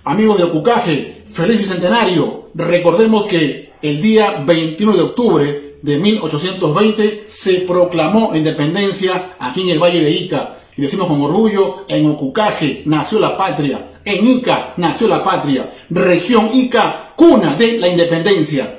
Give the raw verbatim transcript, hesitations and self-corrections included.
Amigos de Ocucaje, feliz bicentenario. Recordemos que el día veintiuno de octubre de mil ochocientos veinte se proclamó la independencia aquí en el Valle de Ica. Y decimos con orgullo, en Ocucaje nació la patria, en Ica nació la patria. Región Ica, cuna de la independencia.